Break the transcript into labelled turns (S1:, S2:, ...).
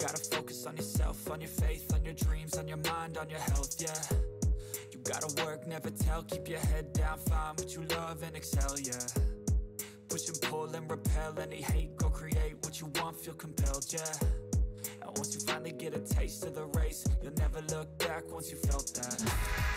S1: gotta focus on yourself, on your faith, on your dreams, on your mind, on your health, yeah. You gotta work, never tell, keep your head down, find what you love and excel, yeah. Push and pull and repel any hate, go create what you want, feel compelled, yeah. And once you finally get a taste of the race, you'll never look back once you felt that.